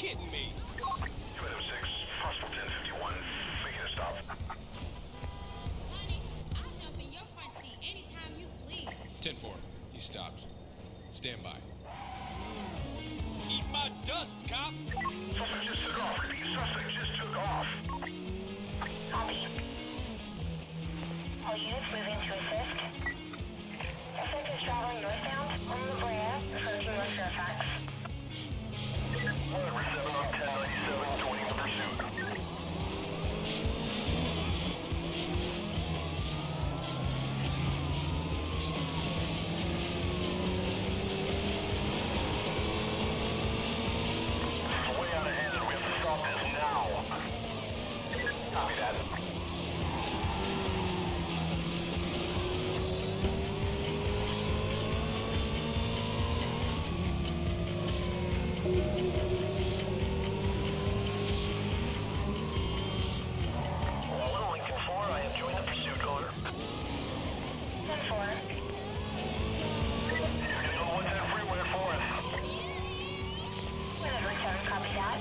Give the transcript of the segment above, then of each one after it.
kidding me? UM6, possible 1051, making a stop. Honey, I'll jump in your front seat anytime you please. 10-4, he stopped. Stand by. Eat my dust, cop! Suspect just took off. Repeat, suspect just took off. Copy. All units moving to assist. Suspect is traveling northbound on La Brea, approaching West Fairfax. 1 over 7 on 1097, joining the pursuit. Way out ahead, and we have to stop this now. Copy that. Hello, Lincoln 4, I have joined the pursuit caller. 10-4. Schedule 110 freeway for us. Whenever 7, copy that.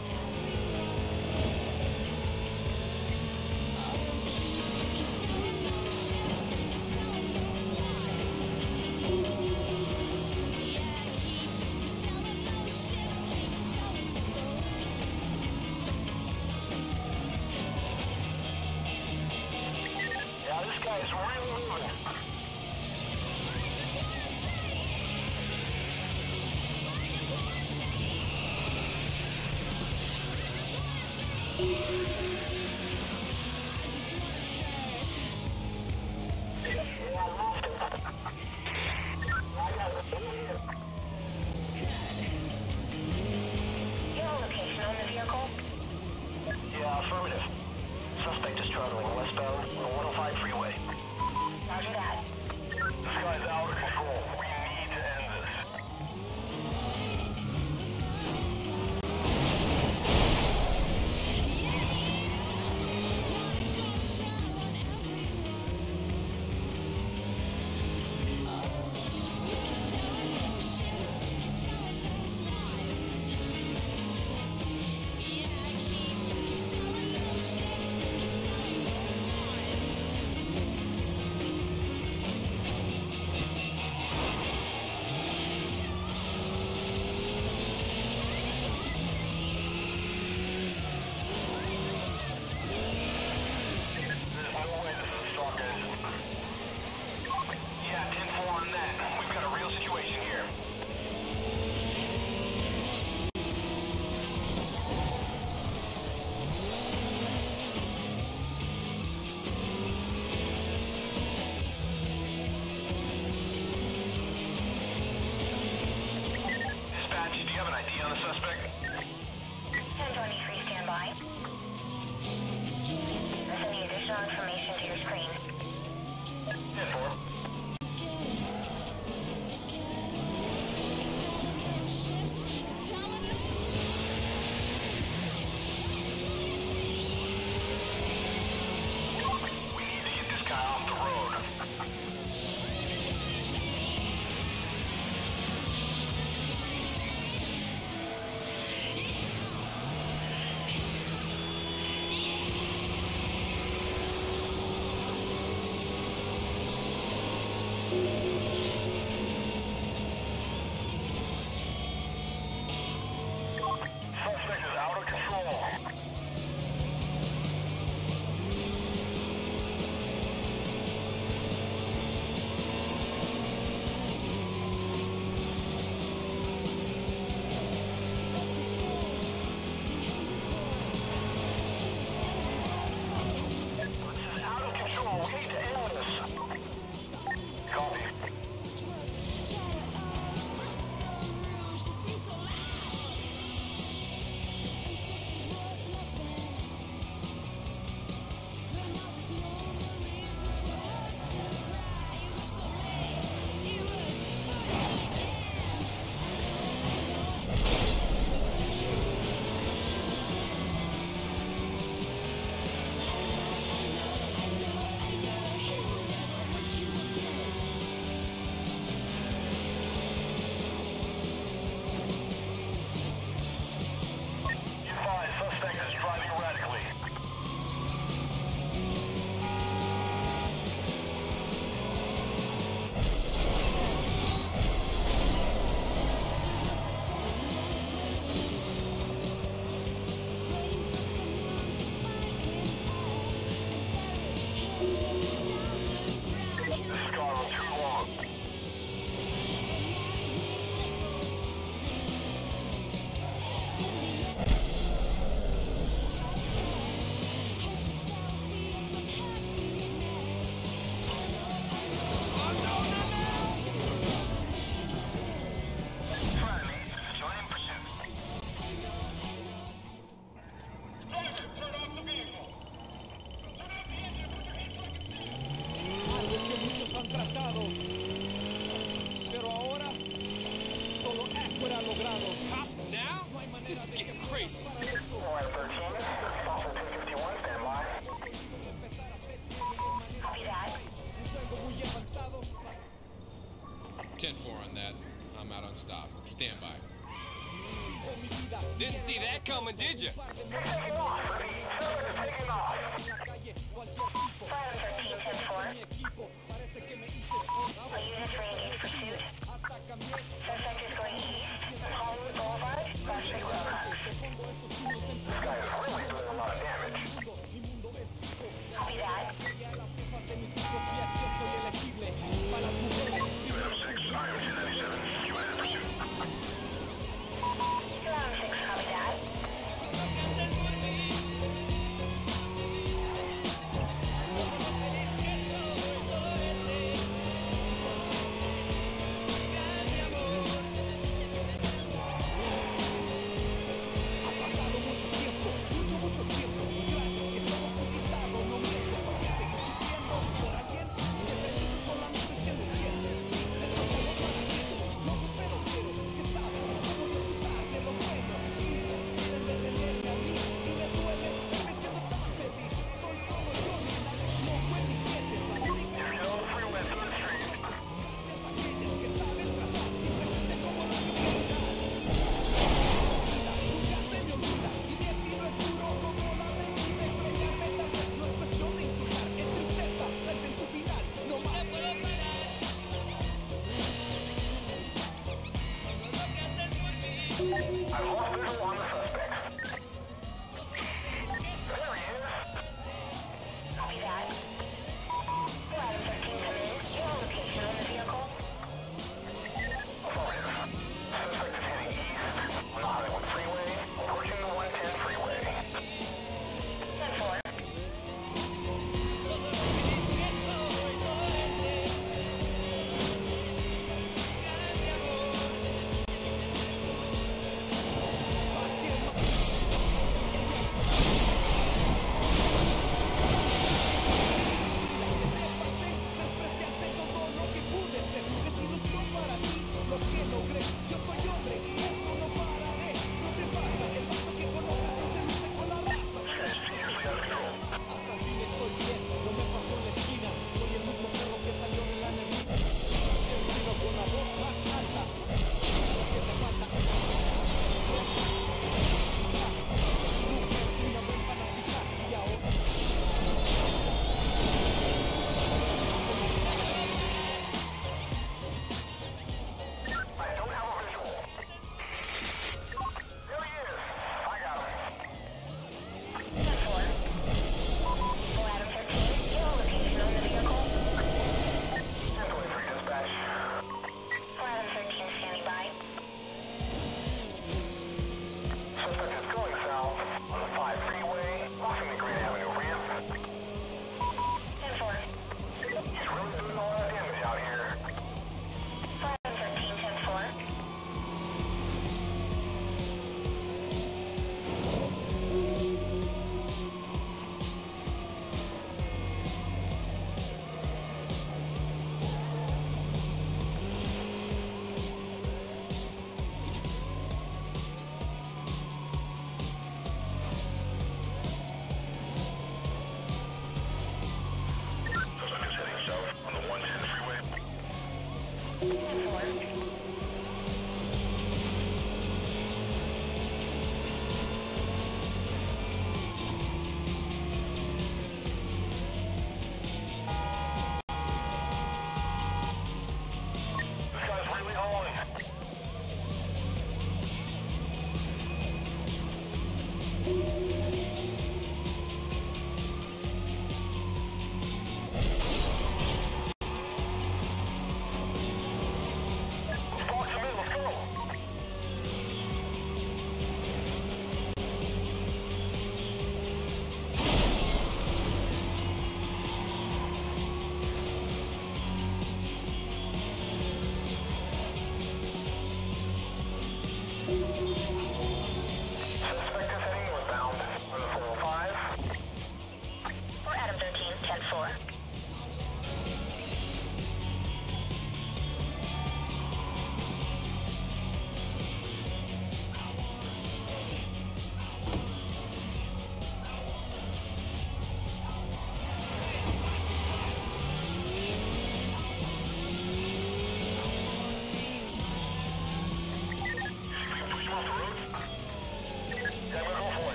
Yeah, this guy is really moving. You have a location on the vehicle? Yeah, affirmative. Suspect is traveling westbound on the 105 freeway. Roger that. This guy's out of control. We need to end this. There's no way this is a stalk, guys. Yeah, 10-4 on that. We've got a real situation here. Dispatch, do you have an ID on the suspect? 1023, stand by. I'm sending additional information to your screen. 10-4. We need to get this guy off the road. This is getting crazy. Alright, 13. Fossil 251, stand by. Copy that. 10-4 on that. I'm out on stop. Stand by. Didn't see that coming, did you? Taking off. Taking off. Fire 13, 10-4. A unit ready in pursuit. Suspect is going east. Hollywood Boulevard, Prospect Wilcox. This guy is really doing a lot of damage. Copy that. UM6, I am 1097. You in pursuit. Ground 6, copy that. I've lost visual on the suspect. There he is. Copy that. Ground 13, come in. Your location on the vehicle. Affirmative. Suspect is heading east on the Hollywood Freeway, approaching the 110 freeway. 10-4.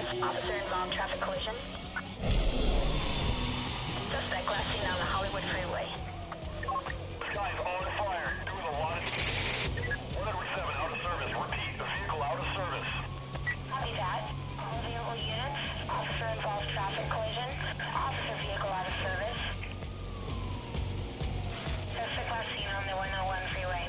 Officer involved traffic collision. Suspect last seen on the Hollywood freeway. Guy's on fire, doing a lot of... 107 out of service. Repeat, the vehicle out of service. Copy that. All available units. Officer involved traffic collision. Officer vehicle out of service. Suspect last seen on the 101 freeway.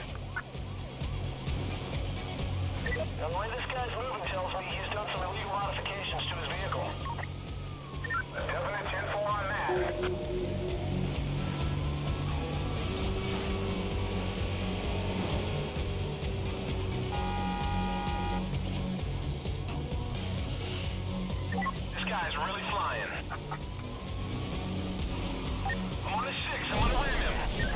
Now, the way this guy's moving tells me he's done some illegal modifications to his vehicle. A definite 10-4 on that. This guy's really flying. I'm on a 6. I'm gonna ram him.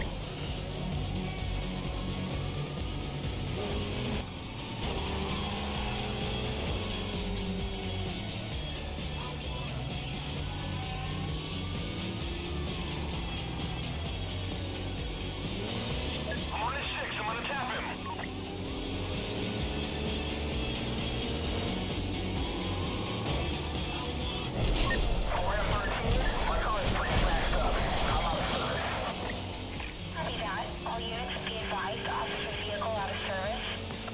I'm on a 6. I'm gonna tap him. My car is pretty smashed up. I'm out of service. Copy that. All units be advised. Officer vehicle out of service.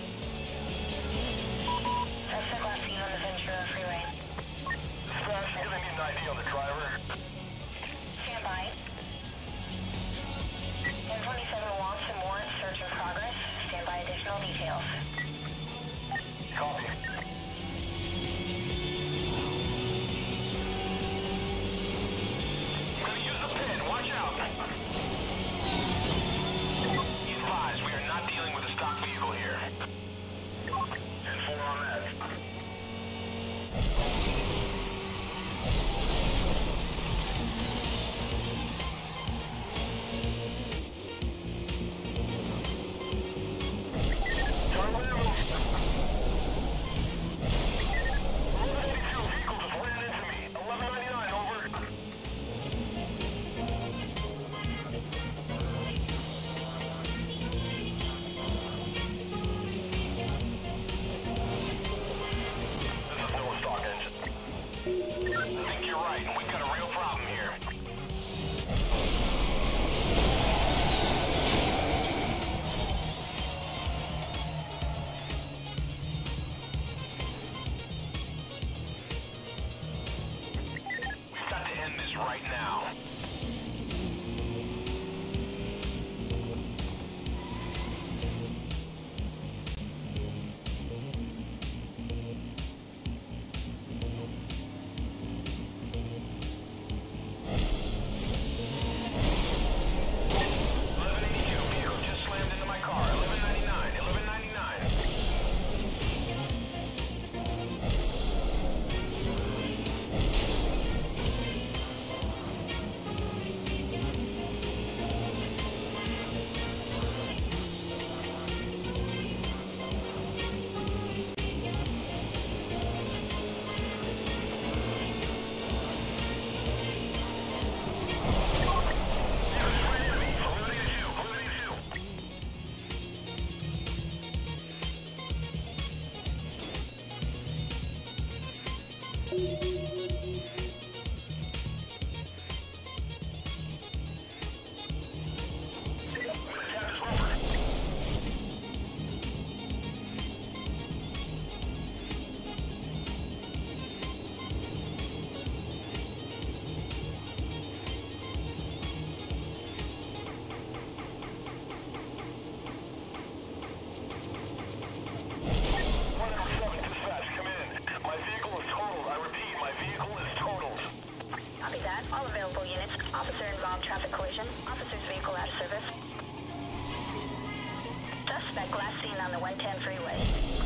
Suspect last seen on the Ventura freeway. Dispatch, I'm gonna need an ID on the driver. Stand by. 1027 wants and warrants search in progress. Stand by additional details. Copy. I'm gonna use the pin. Watch out. Be advised, we are not dealing with a stock vehicle here. 10-4 on that. Turn around. 1182 vehicle just ran into me. 1199, over. This is no stock engine. I think you're right, and we've got a real problem here. We've got to end this right now. Vehicle just slammed into my car. 1199, 1199. Copy that. All available units. Officer involved traffic collision. Officer's vehicle out of service. Suspect last seen on the 110 freeway.